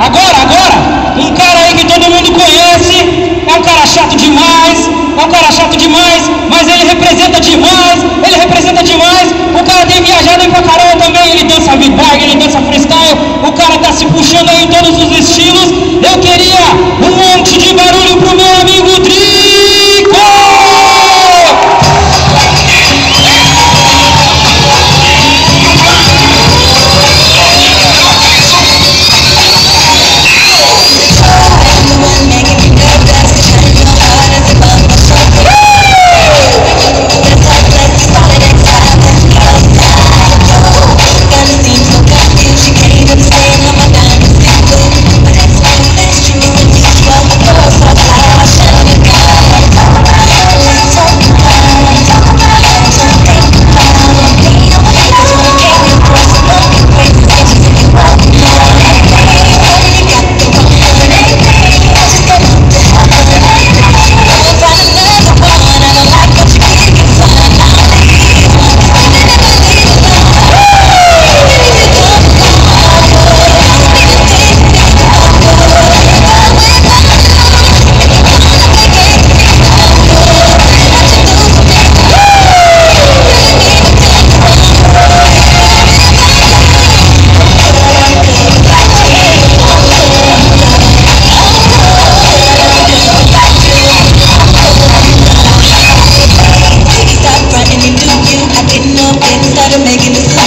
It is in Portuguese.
Agora, um cara aí que todo mundo conhece, é um cara chato demais, mas ele representa demais, o cara tem viajado aí pra caramba também, ele dança beatbox, ele dança freestyle, o cara tá se puxando aí em todos os estilos. Eu queria um monte de barulho pro meu amigo Drico! Making this